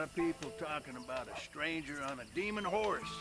lot of people talking about a stranger on a demon horse.